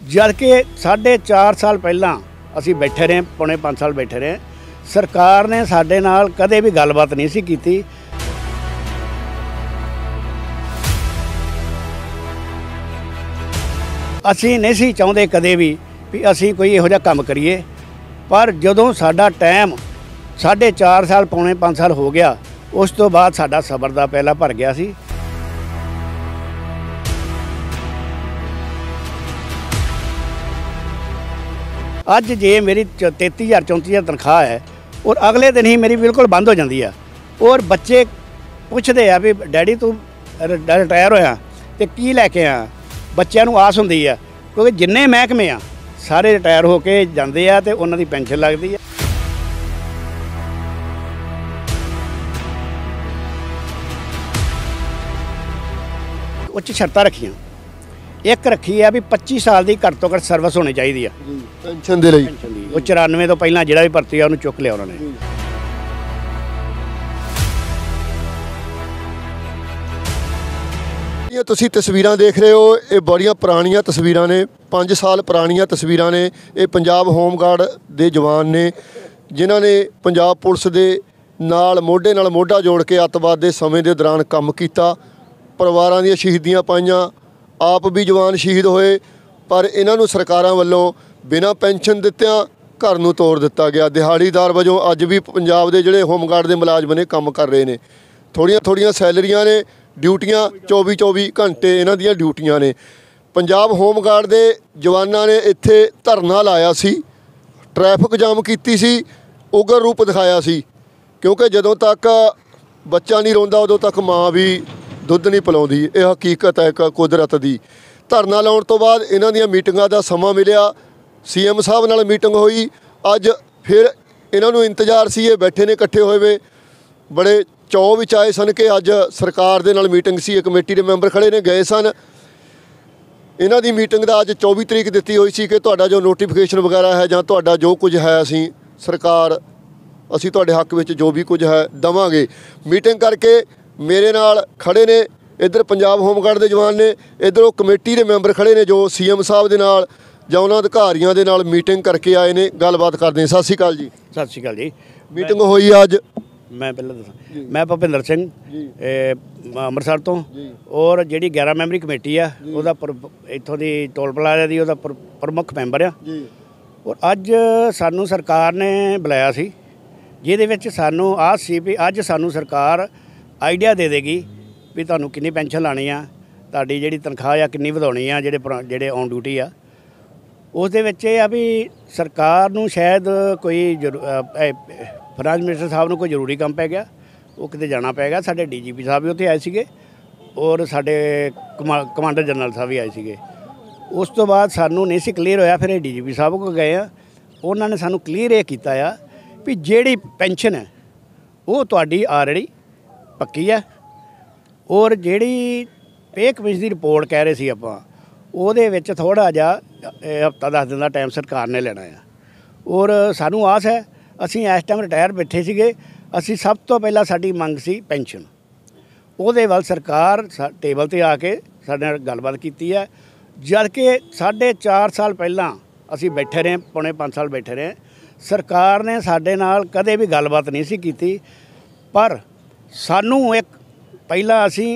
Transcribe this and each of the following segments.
जद कि 4.5 साल पहला असी बैठे रहे, पौने 5 साल बैठे रहे। सरकार ने साडे नाल कदे भी गलबात नहीं सी कीती। असी नहीं सी चाहुंदे कदे भी असी कोई इहो जिहा काम करिए, पर जदों साडा टाइम 4.5 साल पौने 5 साल हो गया, उस तो बाद साडा सबर दा पहला भर गया सी। अज जे मेरी 33,000 34,000 तनख्वाह है और अगले दिन ही मेरी बिल्कुल बंद हो जाती है। और बच्चे पुछते हैं भी डैडी तू रिटायर होया तो की लैके आया। बच्चों को आस होंदी है क्योंकि जिन्ने महकमे आ सारे रिटायर होके जाते हैं तो उन्हों की पेंशन लगती है। उच्च शर्तां रखियां। एक रखी है भी 25 साल की घट तो घट सर्विस होनी चाहिए पेंशन दे लई। वो 94 तो पहला जिहड़ा भी भर्ती है उन्होंने चुक लिया उन्होंने। ये तुसी तस्वीरां देख रहे हो, ये बड़ियां पुरानियां तस्वीरां ने, 5 साल पुरानियां तस्वीरां ने। ये पंजाब होमगार्ड दे जवान ने जिन्हां ने पंजाब पुलिस दे नाल मोढा जोड़ के अतवाद के समय के दौरान काम किया, परिवारां दी शहीदियां पाईयां, आप भी जवान शहीद होए, पर इन्हां नूं सरकारां वल्लों बिना पेंशन दित्तियां घर नूं तोड़ दिता गया। दिहाड़ीदार वजों अज भी पंजाब दे जिहड़े होमगार्ड दे मुलाजम ने काम कर रहे हैं। थोड़ियां सैलरियां ने, ड्यूटियां 24-24 घंटे इन्हां दियां ड्यूटियां ने। पंजाब होमगार्ड दे जवानां ने इत्थे धरना लाया सी, ट्रैफिक जाम कीती सी, उग्र रूप दिखाया सी, क्योंकि जदों तक बच्चा नहीं रोंदा उदों तक माँ भी दुੱਧ नहीं पिलाउंदी। यह हकीकत है एक कुदरत की। धरना लाउण तो बाद इन्हां दियां मीटिंगां दा समा मिलिया, CM साहब नाल मीटिंग हुई। अज फिर इन्हां नूं इंतजार सी, ये बैठे ने इकट्ठे होए वे, बड़े चौं विच आए सन कि अज सरकार दे नाल मीटिंग सी। कमेटी के मैंबर खड़े ने, गए सन। इन्हां दी मीटिंग दा अज 24 तरीक दित्ती हुई सी कि तुहाडा जो नोटिफिकेशन वगैरह है जां तुहाडा जो कुछ है असीं सरकार असीं तुहाडे हक विच जो भी कुछ है देवांगे। मीटिंग करके मेरे नाल खड़े ने, इधर पंजाब होमगार्ड दे जवान ने, इधरों कमेटी के मैंबर खड़े ने जो CM साहब दे नाल जां उन्हां अधिकारियों दे नाल मीटिंग करके आए ने। गलबात करते हैं। सत श्री अकाल जी। सत श्री अकाल जी। मीटिंग हुई अज। मैं पहले दसा, मैं भुपिंदर सिंह ਅੰਮ੍ਰਿਤਸਰ तो, और जी 11 मैंबरी कमेटी है ਉਹਦਾ ਇੱਥੋਂ ਦੀ ਟੋਲ ਪਲਾਜ਼ਾ ਦੀ ਉਹਦਾ ਪ੍ਰਮੁੱਖ ਮੈਂਬਰ ਆ। और अज सानू सरकार ने बुलाया सी, ਜਿਹਦੇ ਵਿੱਚ सानू आस सी भी अज सानू सरकार आइडिया दे देगी भी ਤੁਹਾਨੂੰ किन्नी पेंशन लानी आ, ਤੁਹਾਡੀ ਜਿਹੜੀ तनख्वाह आ किन्नी ਵਧਾਉਣੀ आ, ਜਿਹੜੇ ऑन ड्यूटी आ। ਉਸ ਦੇ ਵਿੱਚ ਇਹ ਆ भी सरकार ਨੂੰ शायद कोई फाइनेंस मिनिस्टर साहब को कोई जरूरी काम पै गया, वो किते जाना पै गया। साडे DGP साहब भी उत्थे आए सीगे और साडे कमांडर जनरल साहब भी आए सीगे। उस तो बाद सानू नहीं सी क्लीयर होया, फिर DGP साहब को गए आ, उन्होंने सानू क्लीयर ये कीता आ भी जिहड़ी पेंशन है वो तुहाडी ऑलरेडी पक्की है, और जिहड़ी पे कमीशन की रिपोर्ट कह रहे सी आपां ਉਹਦੇ ਵਿੱਚ थोड़ा जिहा हफ्ता 10 दिन का टाइम सरकार ने लेना है। और सानू आस है, असीं इस टाइम रिटायर बैठे सीगे, असीं सब तो पहला साडी मंग सी पेंशन। ਉਹਦੇ ਵੱਲ सरकार टेबल ते आके साडे नाल गलबात कीती है। जद कि 4.5 साल पहला असीं बैठे रहे, पौने 5 साल बैठे रहे। सरकार ने साडे नाल कदे भी गलबात नहीं सी कीती, पर सानू एक पहला असीं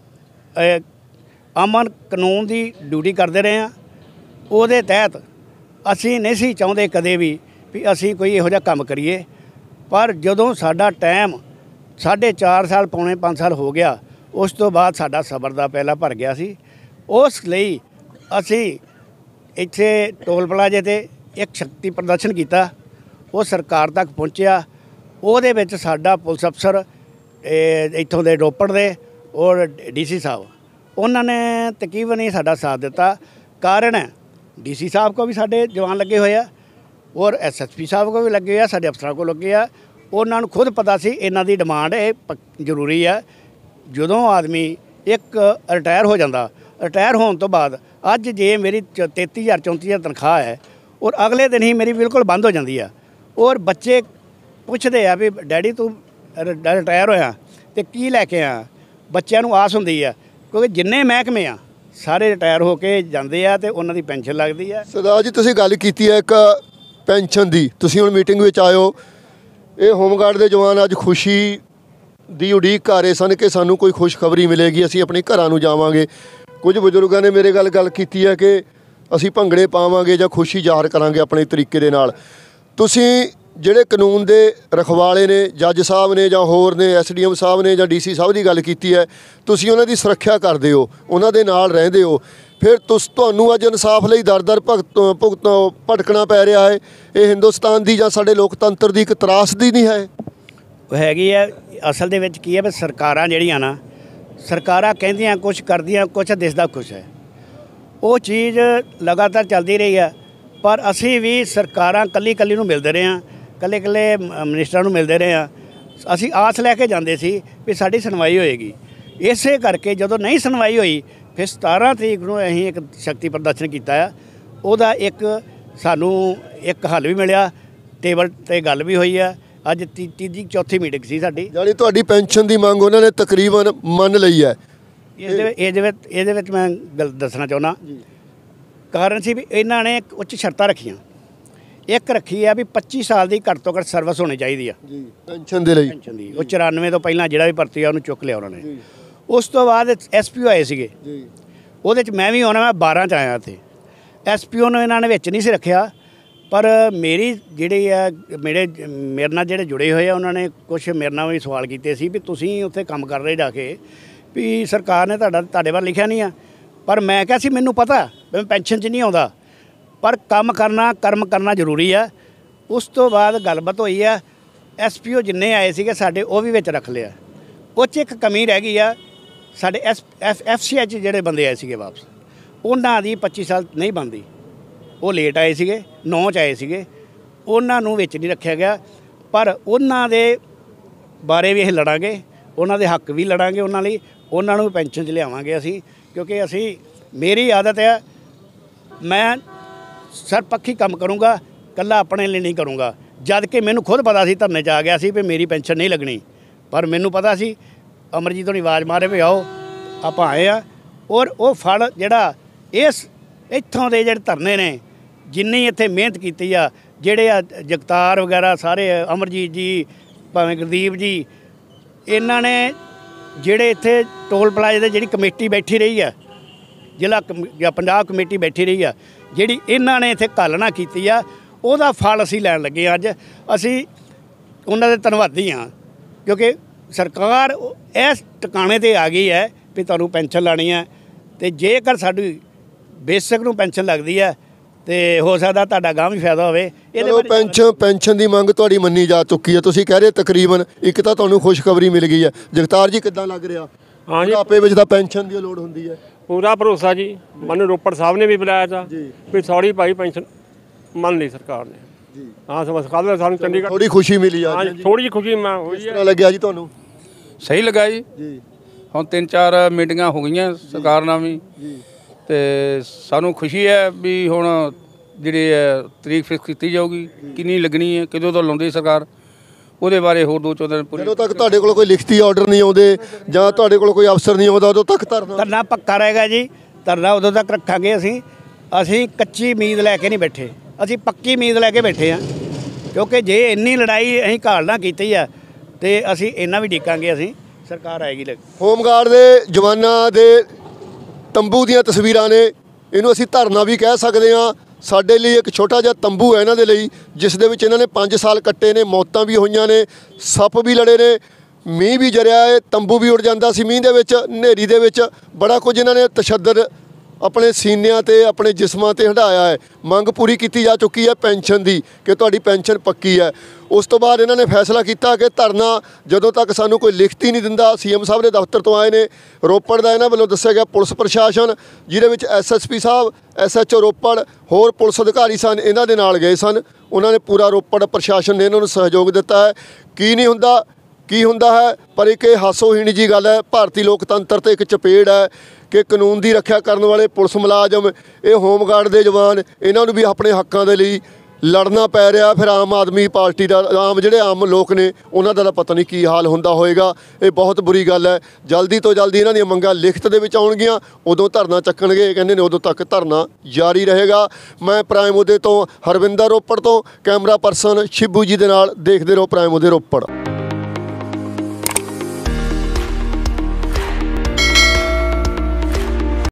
अमन कानून की ड्यूटी करते रहे हैं। ਉਹਦੇ तहत असीं नहीं सी चाहुंदे कदे भी असीं कोई इहो जिहा काम करिए, पर जदों साडा टाइम 4.5 साल पौने 5 साल हो गया, उस तो बाद साडा सबर दा पहला भर गया सी। उस लई असीं इत्थे टोल प्लाजे ते एक शक्ति प्रदर्शन किया, वो सरकार तक पहुँचिया। ਉਹਦੇ ਵਿੱਚ साडा पुलिस अफसर इत्थों दे रोपड़ दे और DC साहब उन्होंने तकरीबन ही साडा साथ दिता। कारण है DC साहब को भी साडे जवान लगे हुए हैं और SSP साहब को भी लगे हुए हैं, साडे अफसरों को लगे हैं। उन्होंने खुद पता सी इन्हां दी डिमांड जरूरी है। जदों आदमी एक रिटायर हो जाता, रिटायर होने तो बाद अज जे मेरी 33,000 34,000 तनख्वाह है और अगले दिन ही मेरी बिल्कुल बंद हो जाती है। और बच्चे पुछते हैं भी डैडी तू रिटायर होया तो की लैके आया। बच्चों को आस होंदी है क्योंकि जिन्ने महकमे आ ਸਾਰੇ ਰਿਟਾਇਰ ਹੋ ਕੇ ਜਾਂਦੇ ਆ ਤੇ ਉਹਨਾਂ ਦੀ ਪੈਨਸ਼ਨ ਲੱਗਦੀ ਆ। ਸਰਦਾਰ ਜੀ ਤੁਸੀਂ ਗੱਲ ਕੀਤੀ ਹੈ ਇੱਕ ਪੈਨਸ਼ਨ ਦੀ, ਤੁਸੀਂ ਹੁਣ ਮੀਟਿੰਗ ਵਿੱਚ ਆਇਓ, ਇਹ ਹੋਮਗਾਰਡ ਦੇ ਜਵਾਨ ਅੱਜ ਖੁਸ਼ੀ ਦੀ ਉਡੀਕ ਕਰ ਰਹੇ ਸਨ ਕਿ ਸਾਨੂੰ ਕੋਈ ਖੁਸ਼ਖਬਰੀ ਮਿਲੇਗੀ, ਅਸੀਂ ਆਪਣੇ ਘਰਾਂ ਨੂੰ ਜਾਵਾਂਗੇ। ਕੁਝ ਬਜ਼ੁਰਗਾਂ ਨੇ ਮੇਰੇ ਗੱਲ ਕੀਤੀ ਹੈ ਕਿ ਅਸੀਂ ਭੰਗੜੇ ਪਾਵਾਂਗੇ ਜਾਂ ਖੁਸ਼ੀ ਜ਼ਾਹਰ ਕਰਾਂਗੇ ਆਪਣੇ ਤਰੀਕੇ ਦੇ ਨਾਲ। ਤੁਸੀਂ ਜਿਹੜੇ ਕਾਨੂੰਨ ਦੇ ਰਖਵਾਲੇ ਨੇ, ਜੱਜ ਸਾਹਿਬ ਨੇ ਜਾਂ ਹੋਰ ਨੇ, SDM ਸਾਹਿਬ ਨੇ ਜਾਂ DC ਸਾਹਿਬ ਦੀ ਗੱਲ ਕੀਤੀ ਹੈ, ਤੁਸੀਂ ਉਹਨਾਂ ਦੀ ਸੁਰੱਖਿਆ ਕਰਦੇ ਹੋ, ਉਹਨਾਂ ਦੇ ਨਾਲ ਰਹਿੰਦੇ ਹੋ, ਫਿਰ ਤੁਹਾਨੂੰ ਅੱਜ ਇਨਸਾਫ ਲਈ ਦਰ ਭਟਕਣਾ ਪੈ ਰਿਹਾ ਹੈ। ਇਹ ਹਿੰਦੁਸਤਾਨ ਦੀ ਜਾਂ ਸਾਡੇ ਲੋਕਤੰਤਰ ਦੀ ਇੱਕ ਤਰਾਸਦੀ ਨਹੀਂ ਹੈ? ਹੈਗੀ ਹੈ। ਅਸਲ ਦੇ ਵਿੱਚ ਕੀ ਹੈ ਵੀ ਸਰਕਾਰਾਂ ਜਿਹੜੀਆਂ ਨਾ, ਸਰਕਾਰਾਂ ਕਹਿੰਦੀਆਂ ਕੁਛ, ਕਰਦੀਆਂ ਕੁਛ, ਦਿਸਦਾ ਕੁਛ ਹੈ। ਉਹ ਚੀਜ਼ ਲਗਾਤਾਰ ਚੱਲਦੀ ਰਹੀ ਹੈ, ਪਰ ਅਸੀਂ ਵੀ ਸਰਕਾਰਾਂ ਕੱਲੀ ਨੂੰ ਮਿਲਦੇ ਰਹੇ ਹਾਂ, ਕੱਲੇ ਮਿਨਿਸਟਰਾਂ ਨੂੰ ਮਿਲਦੇ ਰਹੇ ਹਾਂ। ਅਸੀਂ ਆਸ ਲੈ ਕੇ ਜਾਂਦੇ ਸੀ ਵੀ ਸਾਡੀ ਸੁਣਵਾਈ ਹੋਏਗੀ। ਇਸੇ ਕਰਕੇ ਜਦੋਂ ਨਹੀਂ ਸੁਣਵਾਈ ਹੋਈ, ਫਿਰ 17 ਤਰੀਕ ਨੂੰ ਅਸੀਂ ਇੱਕ ਸ਼ਕਤੀ ਪ੍ਰਦਰਸ਼ਨ ਕੀਤਾ ਆ। ਉਹਦਾ ਇੱਕ ਸਾਨੂੰ ਇੱਕ ਹੱਲ ਵੀ ਮਿਲਿਆ, ਟੇਬਲ 'ਤੇ ਗੱਲ ਵੀ ਹੋਈ ਆ। ਅੱਜ ਤੀਜੀ ਚੌਥੀ ਮੀਟਿੰਗ ਸੀ ਸਾਡੀ। ਯਾਨੀ ਤੁਹਾਡੀ ਪੈਨਸ਼ਨ ਦੀ ਮੰਗ ਉਹਨਾਂ ਨੇ ਤਕਰੀਬਨ ਮੰਨ ਲਈ ਹੈ। ਇਹਦੇ ਵਿੱਚ ਮੈਂ ਗੱਲ ਦੱਸਣਾ ਚਾਹੁੰਦਾ, ਕਾਰਨ ਸੀ ਵੀ ਇਹਨਾਂ ਨੇ ਉੱਚ ਸ਼ਰਤਾਂ ਰੱਖੀਆਂ। ਇੱਕ ਰੱਖੀ ਆ ਵੀ 25 ਸਾਲ ਦੀ ਘੱਟ ਤੋਂ ਘੱਟ ਸਰਵਿਸ ਹੋਣੀ ਚਾਹੀਦੀ ਆ ਜੀ ਪੈਨਸ਼ਨ ਦੇ ਲਈ। ਪੈਨਸ਼ਨ ਦੀ ਉਹ 94 ਤੋਂ ਪਹਿਲਾਂ ਜਿਹੜਾ ਵੀ ਭਰਤੀ ਆ ਉਹਨੂੰ ਚੁੱਕ ਲਿਆ ਉਹਨਾਂ ਨੇ। ਉਸ ਤੋਂ ਬਾਅਦ SPO ਆਏ ਸੀਗੇ ਜੀ, ਉਹਦੇ 'ਚ ਮੈਂ ਵੀ ਆਉਣਾ, ਮੈਂ 12 'ਚ ਆਇਆ ਇੱਥੇ। SPO ਨੂੰ ਇਹਨਾਂ ਨੇ ਵਿੱਚ ਨਹੀਂ ਸੀ ਰੱਖਿਆ, ਪਰ ਮੇਰੀ ਜਿਹੜੀ ਆ ਮੇਰੇ ਨਾਲ ਜਿਹੜੇ ਜੁੜੇ ਹੋਏ ਆ ਉਹਨਾਂ ਨੇ ਕੁਛ ਮੇਰੇ ਨਾਲ ਵੀ ਸਵਾਲ ਕੀਤੇ ਸੀ ਵੀ ਤੁਸੀਂ ਉੱਥੇ ਕੰਮ ਕਰ ਰਹੇ ਜਾ ਕੇ, ਵੀ ਸਰਕਾਰ ਨੇ ਤੁਹਾਡੇ ਬਾਰੇ ਲਿਖਿਆ ਨਹੀਂ ਆ। ਪਰ ਮੈਂ ਕਿਹਾ ਸੀ ਮੈਨੂੰ ਪਤਾ ਵੀ ਮੈਂ ਪੈਨਸ਼ਨ 'ਚ ਨਹੀਂ ਆਉਂਦਾ, ਪਰ ਕਰਮ ਕਰਨਾ ਜ਼ਰੂਰੀ ਆ। ਉਸ ਤੋਂ ਬਾਅਦ ਗੱਲਬਾਤ ਹੋਈ ਆ, SPO ਜਿੰਨੇ ਆਏ ਸੀਗੇ ਸਾਡੇ ਉਹ ਵੀ ਵਿੱਚ ਰੱਖ ਲਿਆ। ਉਹ 'ਚ ਇੱਕ ਕਮੀ ਰਹਿ ਗਈ ਆ, ਸਾਡੇ FCH ਜਿਹੜੇ ਬੰਦੇ ਆਏ ਸੀਗੇ ਵਾਪਸ, ਉਹਨਾਂ ਦੀ 25 ਸਾਲ ਨਹੀਂ ਬਣਦੀ। ਉਹ ਲੇਟ ਆਏ ਸੀਗੇ, 9 'ਚ ਆਏ ਸੀਗੇ, ਉਹਨਾਂ ਨੂੰ ਵਿੱਚ ਨਹੀਂ ਰੱਖਿਆ ਗਿਆ। ਪਰ ਉਹਨਾਂ ਦੇ ਬਾਰੇ ਵੀ ਇਹ ਲੜਾਂਗੇ, ਉਹਨਾਂ ਦੇ ਹੱਕ ਵੀ ਲੜਾਂਗੇ, ਉਹਨਾਂ ਲਈ ਉਹਨਾਂ ਨੂੰ ਪੈਨਸ਼ਨ 'ਚ ਲਿਆਵਾਂਗੇ ਅਸੀਂ। ਕਿਉਂਕਿ ਮੇਰੀ ਆਦਤ ਹੈ, ਮੈਂ ਸਰਪੱਖੀ ਕੰਮ ਕਰੂੰਗਾ, ਇਕੱਲਾ ਆਪਣੇ ਲਈ ਨਹੀਂ ਕਰੂੰਗਾ। ਜਦ ਕਿ ਮੈਨੂੰ ਖੁਦ ਪਤਾ ਸੀ, ਧਰਨੇ 'ਚ ਆ ਗਿਆ ਸੀ ਵੀ ਮੇਰੀ ਪੈਨਸ਼ਨ ਨਹੀਂ ਲੱਗਣੀ, ਪਰ ਮੈਨੂੰ ਪਤਾ ਸੀ ਅਮਰਜੀਤ ਹੋਣੀ ਆਵਾਜ਼ ਮਾਰੇ ਵੀ ਆਓ, ਆਪਾਂ ਆਏ ਆ। ਔਰ ਉਹ ਫਲ ਜਿਹੜਾ ਇੱਥੋਂ ਦੇ ਜਿਹੜੇ ਧਰਨੇ ਨੇ, ਜਿੰਨੀ ਇੱਥੇ ਮਿਹਨਤ ਕੀਤੀ ਆ, ਜਿਹੜੇ ਆ ਜਗਤਾਰ ਵਗੈਰਾ ਸਾਰੇ, ਅਮਰਜੀਤ ਜੀ, ਭਾਵੇਂ ਗੁਰਦੀਪ ਜੀ, ਇਹਨਾਂ ਨੇ ਜਿਹੜੇ ਇੱਥੇ ਟੋਲ ਪਲਾਜ਼ੇ ਦੇ ਜਿਹੜੀ ਕਮੇਟੀ ਬੈਠੀ ਰਹੀ ਆ, ਜ਼ਿਲ੍ਹਾ ਪੰਜਾਬ ਕਮੇਟੀ ਬੈਠੀ ਰਹੀ ਆ, ਜਿਹੜੀ ਇਹਨਾਂ ਨੇ ਇੱਥੇ ਘਾਲਣਾ ਕੀਤੀ ਆ, ਉਹਦਾ ਫਲ ਅਸੀਂ ਲੈਣ ਲੱਗੇ ਹਾਂ। ਅੱਜ ਅਸੀਂ ਉਹਨਾਂ ਦੇ ਧੰਨਵਾਦੀ ਹਾਂ, ਕਿਉਂਕਿ ਸਰਕਾਰ ਇਸ ਟਿਕਾਣੇ 'ਤੇ ਆ ਗਈ ਹੈ ਵੀ ਤੁਹਾਨੂੰ ਪੈਨਸ਼ਨ ਲਾਣੀ ਹੈ। ਅਤੇ ਜੇਕਰ ਸਾਡੀ ਬੇਸਿਕ ਨੂੰ ਪੈਨਸ਼ਨ ਲੱਗਦੀ ਹੈ ਤੇ ਹੋ ਸਕਦਾ ਤੁਹਾਡਾ ਗਾਂਹ ਵੀ ਫਾਇਦਾ ਹੋਵੇ। ਇਹਦੇ ਪੈਨਸ਼ਨ ਦੀ ਮੰਗ ਤੁਹਾਡੀ ਮੰਨੀ ਜਾ ਚੁੱਕੀ ਹੈ, ਤੁਸੀਂ ਕਹਿ ਰਹੇ ਤਕਰੀਬਨ ਇੱਕ ਤਾਂ ਤੁਹਾਨੂੰ ਖੁਸ਼ਖਬਰੀ ਮਿਲ ਗਈ ਹੈ। ਜਗਤਾਰ ਜੀ ਕਿੱਦਾਂ ਲੱਗ ਰਿਹਾ? ਹਾਂ ਜੀ, ਆਪੇ ਵਿੱਚ ਤਾਂ ਪੈਨਸ਼ਨ ਦੀ ਲੋੜ ਹੁੰਦੀ ਹੈ। ਪੂਰਾ ਭਰੋਸਾ ਜੀ। ਮੈਨੂੰ ਰੋਪੜ ਸਾਹਿਬ ਨੇ ਵੀ ਬੁਲਾਇਆ ਤਾ ਵੀ ਸੌਰੀ ਭਾਈ ਪੈਨਸ਼ਨ ਮੰਨ ਲਈ ਸਰਕਾਰ ਨੇ ਜੀ। ਹਾਂ ਸਮਝ ਕੱਲ੍ਹ ਸਾਨੂੰ ਚੰਡੀਗੜ੍ਹ ਥੋੜੀ ਖੁਸ਼ੀ ਮਿਲੀ ਆ। ਹਾਂ ਥੋੜੀ ਜਿਹੀ ਖੁਸ਼ੀ ਮੈਂ ਹੋਈ। ਕਿਸ ਤਰ੍ਹਾਂ ਲੱਗਿਆ ਜੀ ਤੁਹਾਨੂੰ? ਸਹੀ ਲੱਗਾ ਜੀ। ਹੁਣ 3-4 ਮੀਟਿੰਗਾਂ ਹੋ ਗਈਆਂ ਸਰਕਾਰ ਨਾਲ ਵੀ, ਤੇ ਸਾਨੂੰ ਖੁਸ਼ੀ ਹੈ ਵੀ ਹੁਣ ਜਿਹੜੀ ਤਰੀਕ ਫਿਕਸ ਕੀਤੀ ਜਾਊਗੀ, ਕਿੰਨੀ ਲੱਗਣੀ ਹੈ, ਕਦੋਂ ਤੋਂ ਲਾਉਂਦੀ ਸਰਕਾਰ, ਉਹਦੇ ਬਾਰੇ ਹੋਰ 2-4 ਦਿਨ ਪੂਰੇ। ਜਦੋਂ ਤੱਕ ਤੁਹਾਡੇ ਕੋਲ ਕੋਈ ਲਿਖਤੀ ਆਰਡਰ ਨਹੀਂ ਆਉਂਦੇ ਜਾਂ ਤੁਹਾਡੇ ਕੋਲ ਕੋਈ ਅਫਸਰ ਨਹੀਂ ਆਉਂਦਾ, ਉਦੋਂ ਤੱਕ ਧਰਨਾ ਪੱਕਾ ਰਹੇਗਾ ਜੀ। ਧਰਨਾ ਉਦੋਂ ਤੱਕ ਰੱਖਾਂਗੇ। ਅਸੀਂ ਕੱਚੀ ਉਮੀਦ ਲੈ ਕੇ ਨਹੀਂ ਬੈਠੇ, ਅਸੀਂ ਪੱਕੀ ਉਮੀਦ ਲੈ ਕੇ ਬੈਠੇ ਹਾਂ। ਕਿਉਂਕਿ ਜੇ ਇੰਨੀ ਲੜਾਈ ਅਸੀਂ ਘਾਲਣਾ ਕੀਤੀ ਆ ਤੇ ਅਸੀਂ ਇੰਨਾ ਵੀ ਡੀਕਾਂਗੇ, ਅਸੀਂ ਸਰਕਾਰ ਆਏਗੀ। ਹੋਮਗਾਰਡ ਦੇ ਜਵਾਨਾਂ ਦੇ ਤੰਬੂ ਦੀਆਂ ਤਸਵੀਰਾਂ ਨੇ, ਇਹਨੂੰ ਅਸੀਂ ਧਰਨਾ ਵੀ ਕਹਿ ਸਕਦੇ ਹਾਂ। ਸਾਡੇ ਲਈ ਇੱਕ ਛੋਟਾ ਜਿਹਾ ਤੰਬੂ ਹੈ ਇਹਨਾਂ ਦੇ ਲਈ, ਜਿਸ ਦੇ ਵਿੱਚ ਇਹਨਾਂ ਨੇ 5 ਸਾਲ ਕੱਟੇ ਨੇ, ਮੌਤਾਂ ਵੀ ਹੋਈਆਂ ਨੇ, ਸੱਪ ਵੀ ਲੜੇ ਨੇ, ਮੀਂਹ ਵੀ ਜਰਿਆ ਹੈ, ਤੰਬੂ ਵੀ ਉੱਡ ਜਾਂਦਾ ਸੀ ਮੀਂਹ ਦੇ ਵਿੱਚ, ਹਨੇਰੀ ਦੇ ਵਿੱਚ, ਬੜਾ ਕੁਝ ਇਹਨਾਂ ਨੇ ਤਸ਼ੱਦਦ ਆਪਣੇ ਸੀਨਿਆਂ ਤੇ ਆਪਣੇ ਜਿਸਮਾਂ ਤੇ ਹੰਢਾਇਆ ਹੈ। ਮੰਗ ਪੂਰੀ ਕੀਤੀ ਜਾ ਚੁੱਕੀ ਹੈ ਪੈਨਸ਼ਨ ਦੀ, ਕਿ ਤੁਹਾਡੀ ਪੈਨਸ਼ਨ ਪੱਕੀ ਹੈ। ਉਸ ਤੋਂ ਬਾਅਦ ਇਹਨਾਂ ਨੇ ਫੈਸਲਾ ਕੀਤਾ ਕਿ ਧਰਨਾ ਜਦੋਂ ਤੱਕ ਸਾਨੂੰ ਕੋਈ ਲਿਖਤੀ ਨਹੀਂ ਦਿੰਦਾ। CM ਸਾਹਿਬ ਦੇ ਦਫ਼ਤਰ ਤੋਂ ਆਏ ਨੇ, ਰੋਪੜ ਦਾ ਇਹਨਾਂ ਵੱਲੋਂ ਦੱਸਿਆ ਗਿਆ ਪੁਲਿਸ ਪ੍ਰਸ਼ਾਸਨ, ਜਿਹਦੇ ਵਿੱਚ SSP ਸਾਹਿਬ, SHO ਰੋਪੜ, ਹੋਰ ਪੁਲਿਸ ਅਧਿਕਾਰੀ ਸਨ, ਇਹਨਾਂ ਦੇ ਨਾਲ ਗਏ ਸਨ। ਉਹਨਾਂ ਨੇ ਪੂਰਾ ਰੋਪੜ ਪ੍ਰਸ਼ਾਸਨ ਨੇ ਇਹਨਾਂ ਨੂੰ ਸਹਿਯੋਗ ਦਿੱਤਾ ਹੈ। ਕੀ ਹੁੰਦਾ ਹੈ, ਪਰ ਇੱਕ ਇਹ ਹਾਸੋਹੀਣੀ ਜੀ ਗੱਲ ਹੈ। ਭਾਰਤੀ ਲੋਕਤੰਤਰ ਤੇ ਇੱਕ ਚਪੇੜ ਹੈ ਕਿ ਕਾਨੂੰਨ ਦੀ ਰੱਖਿਆ ਕਰਨ ਵਾਲੇ ਪੁਲਿਸ ਮੁਲਾਜ਼ਮ, ਇਹ ਹੋਮਗਾਰਡ ਦੇ ਜਵਾਨ, ਇਹਨਾਂ ਨੂੰ ਵੀ ਆਪਣੇ ਹੱਕਾਂ ਦੇ ਲਈ ਲੜਨਾ ਪੈ ਰਿਹਾ ਫਿਰ ਆਮ ਆਦਮੀ ਪਾਰਟੀ ਦਾ। ਜਿਹੜੇ ਆਮ ਲੋਕ ਨੇ ਉਹਨਾਂ ਦਾ ਤਾਂ ਪਤਾ ਨਹੀਂ ਕੀ ਹਾਲ ਹੁੰਦਾ ਹੋਏਗਾ। ਇਹ ਬਹੁਤ ਬੁਰੀ ਗੱਲ ਹੈ। ਜਲਦੀ ਤੋਂ ਜਲਦੀ ਇਹਨਾਂ ਦੀਆਂ ਮੰਗਾਂ ਲਿਖਤ ਦੇ ਵਿੱਚ ਆਉਣਗੀਆਂ, ਉਦੋਂ ਧਰਨਾ ਚੱਕਣਗੇ। ਕਹਿੰਦੇ ਨੇ ਉਦੋਂ ਤੱਕ ਧਰਨਾ ਜਾਰੀ ਰਹੇਗਾ। ਮੈਂ ਪ੍ਰਾਈਮ ਉਹਦੇ ਤੋਂ ਹਰਵਿੰਦਰ ਰੋਪੜ ਤੋਂ, ਕੈਮਰਾ ਪਰਸਨ ਸ਼ਿਬੂ ਜੀ ਦੇ ਨਾਲ, ਦੇਖਦੇ ਰਹੋ ਪ੍ਰਾਈਮ ਉਹਦੇ ਰੋਪੜ।